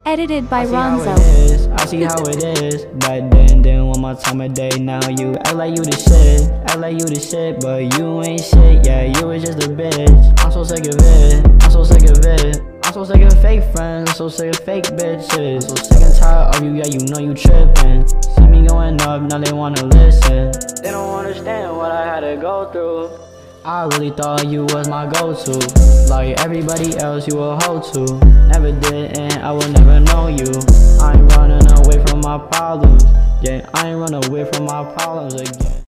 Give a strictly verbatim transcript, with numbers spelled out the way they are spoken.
Edited by I see how Ronzo. it is, I see how it is. Back then, then one more time a day. Now you act like you the shit, act like you the shit, but you ain't shit. Yeah, you was just a bitch. I'm so sick of it, I'm so sick of it. I'm so sick of fake friends, I'm so sick of fake bitches. I'm so sick and tired of you, yeah, you know you trippin'. See me going up, now they wanna listen. They don't understand what I had to go through. I really thought you was my go-to. Like everybody else you a hoe to. Never did and I will never know you. I ain't running away from my problems. Yeah, I ain't running away from my problems again.